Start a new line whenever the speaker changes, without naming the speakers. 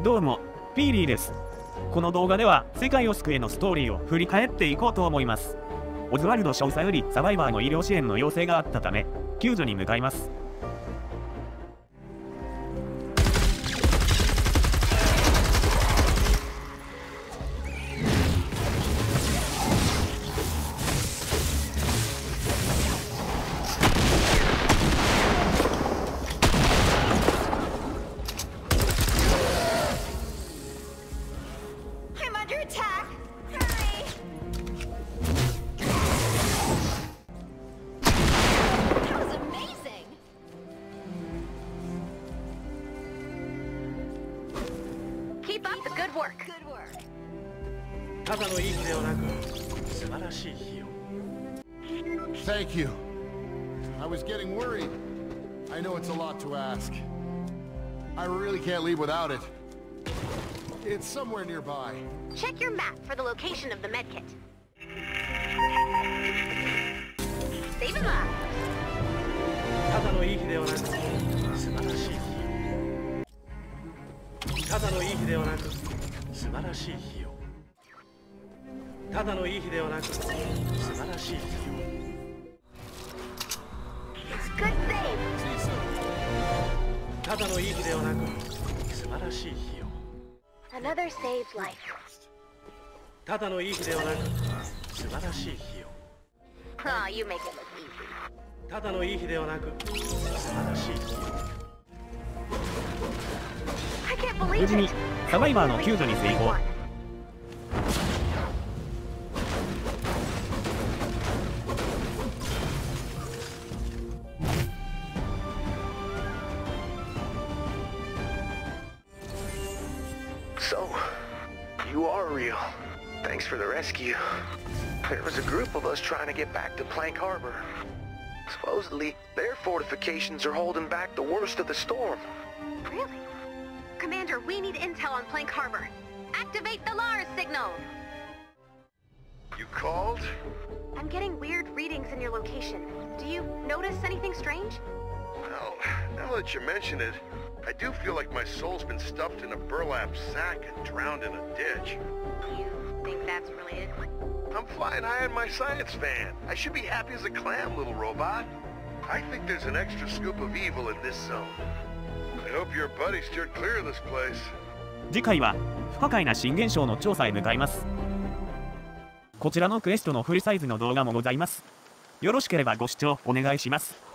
どうも、ピーリーです。この動画では世界を救えのストーリーを振り返っていこうと思います。オズワルド少佐よりサバイバーの医療支援の要請があったため、救助に向かいます。
ただのいい日ではなく素晴らしい日よ。
Thank you. I was getting worried. I know it's a lot to ask. I really can't leave without it. It's somewhere nearby.
Check your map for the location of the medkit. Save him up.
ただのいい日ではなく素晴らしい日よ。ただのいい日ではなく素晴らしい日よ。ただのいい日ではなく素晴らしい日よ。
Good save.
ただのいい日ではなく素晴らしい日よ。
Another saved life.
ただのいい日ではなく素晴らしい日よ。
Oh, you make it look easy.
ただのいい日ではなく素晴らしい日よ。
I can't
無
believe
事に
it.
サバイバーの救助に成功。
So, you are real. Thanks for the rescue. There was a group of us trying to get back to Plank Harbor. Supposedly, their fortifications are holding back the worst of the storm.
Really? Commander, we need intel on Plank Harbor. Activate the Lars signal.
You called?
I'm getting weird readings in your location. Do you notice anything strange?
Well, now that you mention it, I do feel like my soul's been stuffed in a burlap sack and drowned in a ditch.
You think that's related?
I'm flying high in my science van. I should be happy as a clam, little robot. I think there's an extra scoop of evil in this zone. I hope your buddy steered clear of this place.
次回は不可解な新現象の調査へ向かいます。こちらのクエストのフルサイズの動画もございます。よろしければご視聴お願いします。